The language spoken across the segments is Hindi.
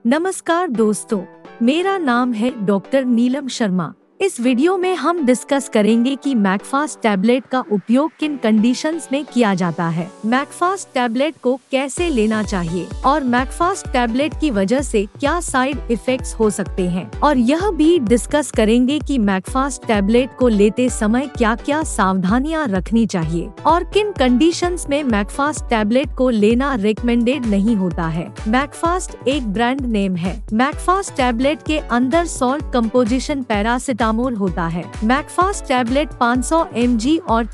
नमस्कार दोस्तों, मेरा नाम है डॉक्टर नीलम शर्मा। इस वीडियो में हम डिस्कस करेंगे कि मैकफास्ट टैबलेट का उपयोग किन कंडीशंस में किया जाता है, मैकफास्ट टैबलेट को कैसे लेना चाहिए और मैकफास्ट टैबलेट की वजह से क्या साइड इफेक्ट्स हो सकते हैं, और यह भी डिस्कस करेंगे कि मैकफास्ट टैबलेट को लेते समय क्या क्या सावधानियां रखनी चाहिए और किन कंडीशंस में मैकफास्ट टैबलेट को लेना रिकमेंडेड नहीं होता है। मैकफास्ट एक ब्रांड नेम है। मैकफास्ट टैबलेट के अंदर सॉल्ट कंपोजिशन पैरासिटामोल होता है। मैकफास्ट टैबलेट 500 mg और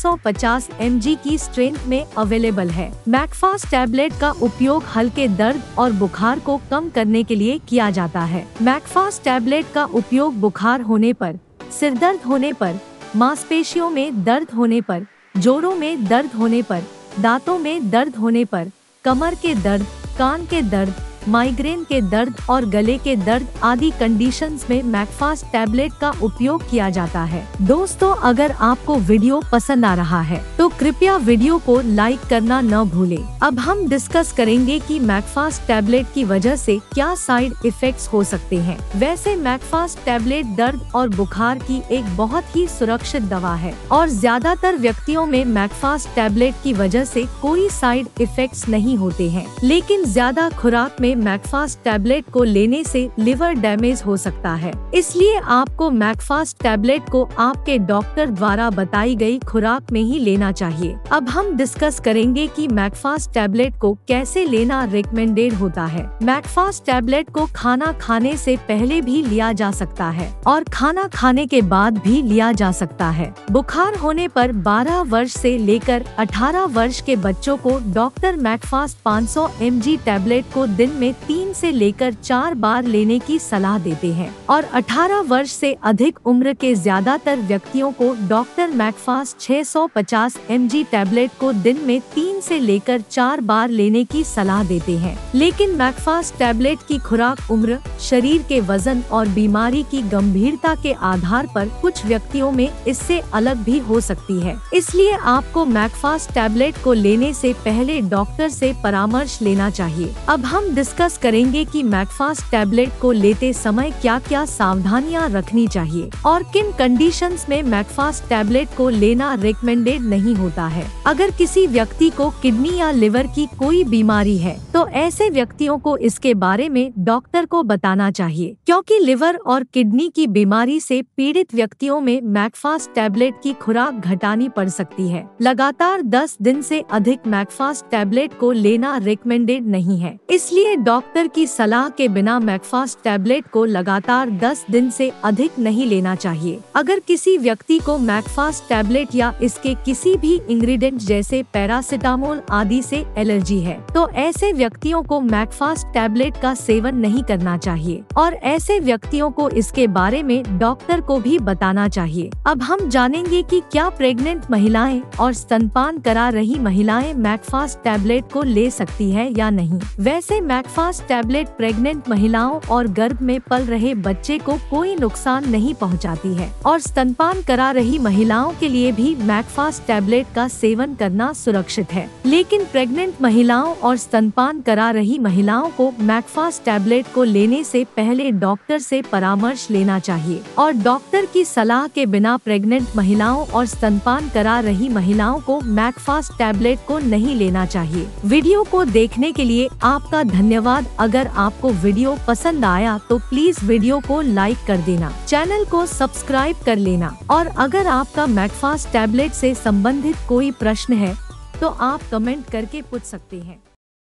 650 mg की स्ट्रेंथ में अवेलेबल है। मैकफास्ट टैबलेट का उपयोग हल्के दर्द और बुखार को कम करने के लिए किया जाता है। मैकफास्ट टैबलेट का उपयोग बुखार होने पर, सिरदर्द होने पर, मांसपेशियों में दर्द होने पर, जोड़ों में दर्द होने पर, दांतों में दर्द होने पर, कमर के दर्द, कान के दर्द, माइग्रेन के दर्द और गले के दर्द आदि कंडीशंस में मैकफास्ट टैबलेट का उपयोग किया जाता है। दोस्तों, अगर आपको वीडियो पसंद आ रहा है तो कृपया वीडियो को लाइक करना न भूलें। अब हम डिस्कस करेंगे कि मैकफास्ट टैबलेट की वजह से क्या साइड इफेक्ट्स हो सकते हैं। वैसे मैकफास्ट टैबलेट दर्द और बुखार की एक बहुत ही सुरक्षित दवा है और ज्यादातर व्यक्तियों में मैकफास्ट टैबलेट की वजह से कोई साइड इफेक्ट्स नहीं होते हैं, लेकिन ज्यादा खुराक में मैकफास्ट टैबलेट को लेने से लिवर डैमेज हो सकता है। इसलिए आपको मैकफास्ट टैबलेट को आपके डॉक्टर द्वारा बताई गई खुराक में ही लेना चाहिए। अब हम डिस्कस करेंगे कि मैकफास्ट टैबलेट को कैसे लेना रिकमेंडेड होता है। मैकफास्ट टैबलेट को खाना खाने से पहले भी लिया जा सकता है और खाना खाने के बाद भी लिया जा सकता है। बुखार होने पर 12 वर्ष से लेकर 18 वर्ष के बच्चों को डॉक्टर मैकफास्ट 500 mg टैबलेट को दिन में 3 से लेकर 4 बार लेने की सलाह देते हैं और 18 वर्ष से अधिक उम्र के ज्यादातर व्यक्तियों को डॉक्टर मैकफास्ट 650 mg टैबलेट को दिन में 3 से लेकर 4 बार लेने की सलाह देते हैं। लेकिन मैकफास्ट टैबलेट की खुराक उम्र, शरीर के वजन और बीमारी की गंभीरता के आधार पर कुछ व्यक्तियों में इससे अलग भी हो सकती है। इसलिए आपको मैकफास्ट टैबलेट को लेने से पहले डॉक्टर से परामर्श लेना चाहिए। अब हम डिस्कस करेंगे कि मैकफास्ट टैबलेट को लेते समय क्या क्या सावधानियां रखनी चाहिए और किन कंडीशंस में मैकफास्ट टैबलेट को लेना रिकमेंडेड नहीं होता है। अगर किसी व्यक्ति को किडनी या लिवर की कोई बीमारी है तो ऐसे व्यक्तियों को इसके बारे में डॉक्टर को बताना चाहिए, क्योंकि लिवर और किडनी की बीमारी से पीड़ित व्यक्तियों में मैकफास्ट टैबलेट की खुराक घटानी पड़ सकती है। लगातार 10 दिन से अधिक मैकफास्ट टैबलेट को लेना रिकमेंडेड नहीं है, इसलिए डॉक्टर की सलाह के बिना मैकफास्ट टैबलेट को लगातार 10 दिन से अधिक नहीं लेना चाहिए। अगर किसी व्यक्ति को मैकफास्ट टैबलेट या इसके किसी भी इंग्रेडिएंट जैसे पैरासिटामोल आदि से एलर्जी है तो ऐसे व्यक्तियों को मैकफास्ट टैबलेट का सेवन नहीं करना चाहिए और ऐसे व्यक्तियों को इसके बारे में डॉक्टर को भी बताना चाहिए। अब हम जानेंगे कि क्या प्रेग्नेंट महिलाएं और स्तनपान करा रही महिलाएं मैकफास्ट टैबलेट को ले सकती है या नहीं। वैसे मैकफास्ट टैबलेट प्रेग्नेंट महिलाओं और गर्भ में पल रहे बच्चे को कोई नुकसान नहीं पहुंचाती है और स्तनपान करा रही महिलाओं के लिए भी मैकफास्ट टैबलेट का सेवन करना सुरक्षित है। लेकिन प्रेग्नेंट महिलाओं और स्तनपान करा रही महिलाओं को मैकफास्ट टैबलेट को लेने से पहले डॉक्टर से परामर्श लेना चाहिए और डॉक्टर की सलाह के बिना प्रेग्नेंट महिलाओं और स्तनपान करा रही महिलाओं को मैकफास्ट टैबलेट को नहीं लेना चाहिए। वीडियो को देखने के लिए आपका धन्यवाद। अगर आपको वीडियो पसंद आया तो प्लीज वीडियो को लाइक कर देना, चैनल को सब्सक्राइब कर लेना और अगर आपका मैकफास्ट टैबलेट से संबंधित कोई प्रश्न है तो आप कमेंट करके पूछ सकते हैं।